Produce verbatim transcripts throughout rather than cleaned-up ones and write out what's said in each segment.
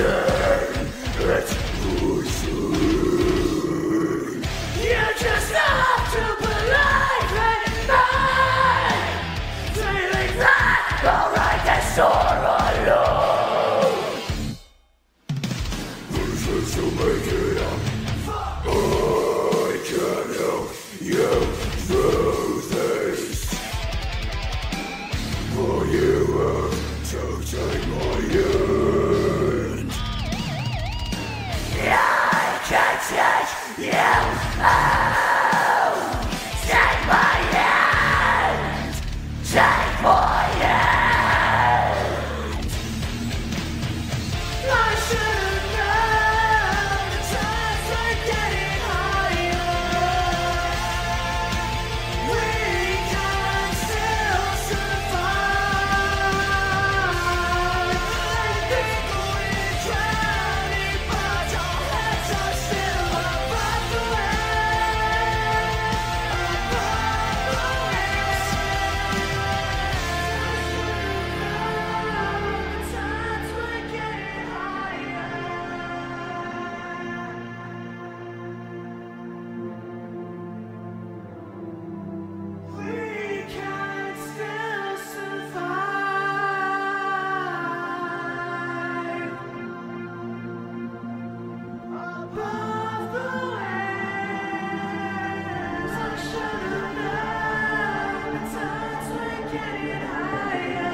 just have to believe in me. Feeling that I'll write the story alone. Who's just to make it up? I can't help you through this. For you have to take my hand. I can't take you out. Take my hand. Take my hand. I should've known the times were getting higher. We can still survive. And people we're drowning, but our heads are still above the waves. Above the waves. The times were getting higher. We can still survive. Above the waves. I should've known the times were getting higher.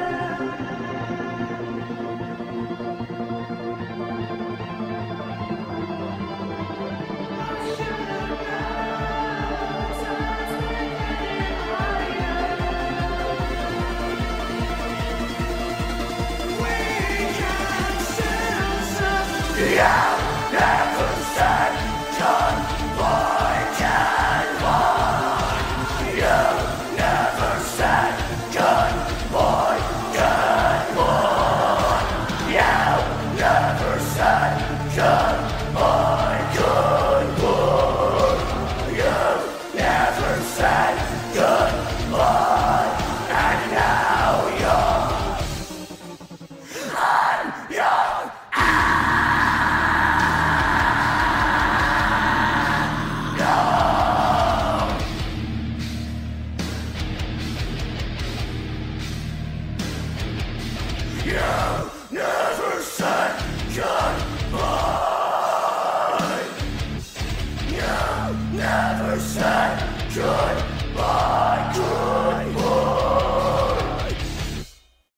I should've known the times were getting higher. We can still survive.